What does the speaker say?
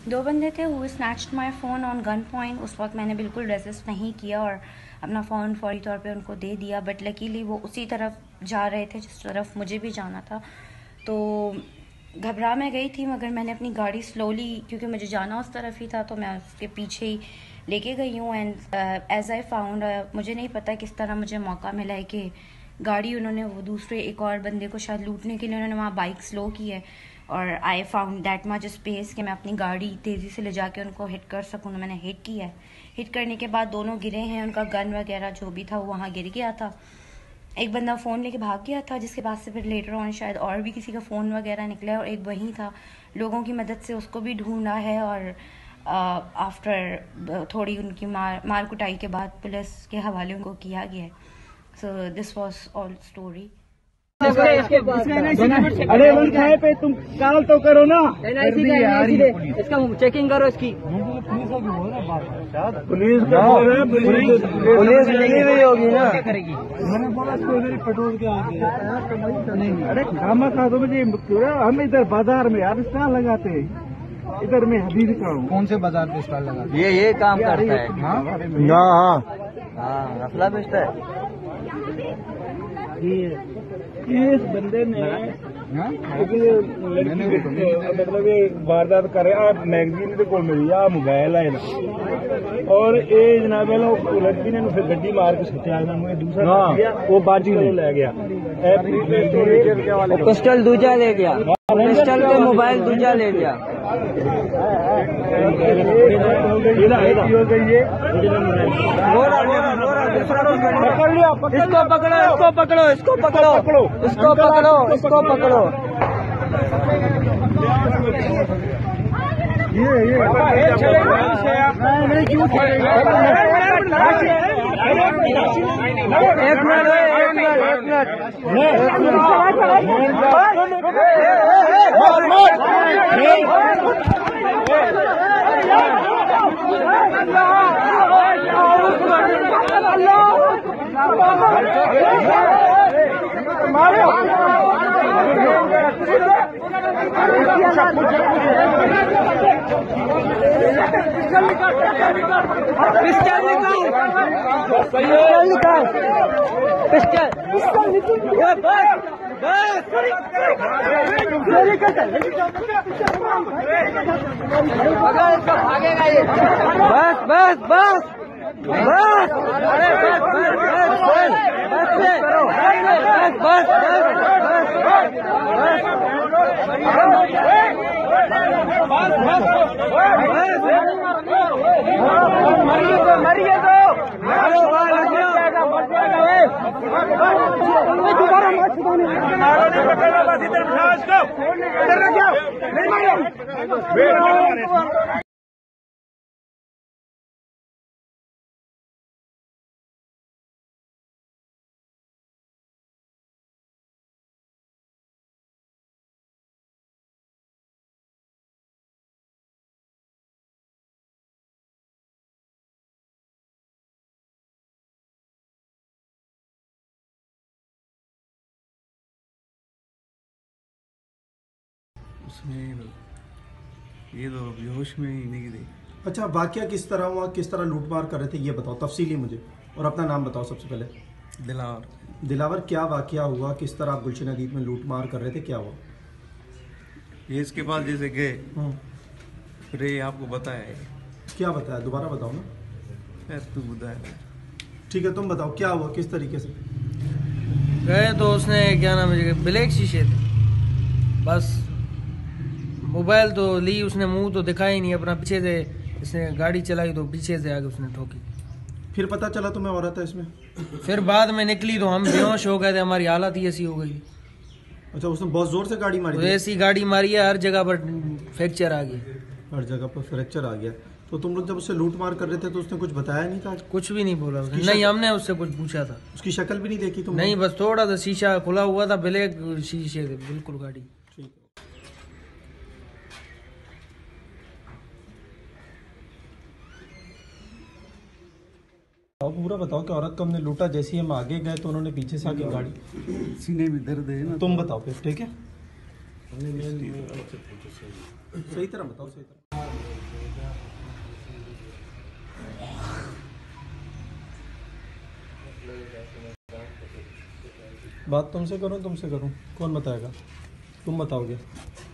दो बंदे थे who snatched my phone on gunpoint. उस वक्त मैंने बिल्कुल रेजिस्ट नहीं किया और अपना फ़ोन फौरी तौर पे उनको दे दिया, बट लकीली वो उसी तरफ जा रहे थे जिस तरफ मुझे भी जाना था। तो घबरा मैं गई थी, मगर मैंने अपनी गाड़ी स्लोली, क्योंकि मुझे जाना उस तरफ ही था, तो मैं उसके पीछे ही लेके गई हूँ। एंड एज आई फाउंड, मुझे नहीं पता किस तरह मुझे मौका मिला है कि गाड़ी उन्होंने, वो दूसरे एक और बंदे को शायद लूटने के लिए उन्होंने वहाँ बाइक स्लो की है, और I found that much space कि मैं अपनी गाड़ी तेज़ी से ले जाके उनको हिट कर सकूँ। तो मैंने हिट किया है। हिट करने के बाद दोनों गिरे हैं, उनका गन वगैरह जो भी था वो वहाँ गिर गया था। एक बंदा फ़ोन लेके भाग गया था, जिसके पास से फिर लेटर ऑन शायद और भी किसी का फ़ोन वगैरह निकला, और एक वहीं था। लोगों की मदद से उसको भी ढूंढा है, और आफ्टर थोड़ी उनकी मार कुटाई के बाद पुलिस के हवाले उनको किया गया है। So this was all story. अरे उनके पे तुम कॉल तो करो ना, इसका चेकिंग करो इसकी। पुलिस लगी हुई होगी ना। मैंने बोला पेट्रोल के आगे। अरे खामा खा दो मुझे, हम इधर बाजार में यार स्टॉल लगाते हैं, इधर मैं हबीब का हूँ। कौन से बाजार पे स्टॉल लगाते? ये काम करता है। हाँ रफला बेचता है। इस बंदे ने मतलब ये वारदात करे आप मैगजीन को मिली आ मोबाइल है ना, और ये जनाब लड़की ने फिर गड्डी मार के सुटिया, दूसरा वो बाजी ले गया, पिस्टल दूजा ले गया, पिस्टल के मोबाइल दूजा ले गया। इसको पकड़ो, इसको पकड़ो, इसको पकड़ो, इसको पकड़ो, इसको पकड़ो। ये क्यों एक भागेगा ये। बस बस बस बस, अरे बस बस बस बस बस मरिए दो उसमें ये तो बेहोश में ही नहीं गिरे। अच्छा, वाकया किस तरह हुआ, किस तरह लूटमार कर रहे थे, ये बताओ तफसीली मुझे, और अपना नाम बताओ सबसे पहले। दिलावर। दिलावर, क्या वाकया हुआ, किस तरह आप गुलशन अदीब में लूटमार कर रहे थे, क्या हुआ? ये इसके पास जैसे गए, फिर ये आपको बताया। क्या बताया, दोबारा बताओ ना। यार तू बताया। ठीक है, तुम बताओ क्या हुआ, किस तरीके से गए? तो उसने क्या नाम है, ब्लैक शीशे थे, बस मोबाइल तो ली उसने, मुंह तो दिखाया ही नहीं अपना, पीछे से इसने गाड़ी चलाई तो पीछे से आगे उसने ठोकी। फिर पता चला तुम्हें औरत है इसमें? फिर बाद में निकली तो हम बेहोश हो गए थे, हमारी हालत ही ऐसी हो गई। अच्छा, उसने बहुत जोर से गाड़ी मारी? तो ऐसी गाड़ी मारी है, हर जगह पर फ्रैक्चर आ गया, हर जगह पर फ्रैक्चर आ गया। तो तुम लोग जब उससे लूट मार कर रहे थे तो उसने कुछ बताया नहीं था? कुछ भी नहीं बोला उसने। नहीं, हमने उससे कुछ पूछा था। उसकी शक्ल भी नहीं देखी तुम? नहीं, बस थोड़ा सा शीशा खुला हुआ था, ब्लैक शीशे थे बिल्कुल गाड़ी। ठीक है। पूरा बताओ कि औरत को हमने लूटा, जैसे ही हम आगे गए तो उन्होंने पीछे से आके गाड़ी, सीने में दर्द है ना। तुम बताओ फिर, ठीक है? सही तरह बताओ, सही तरह। बात तुमसे करूं कौन बताएगा? तुम बताओगे?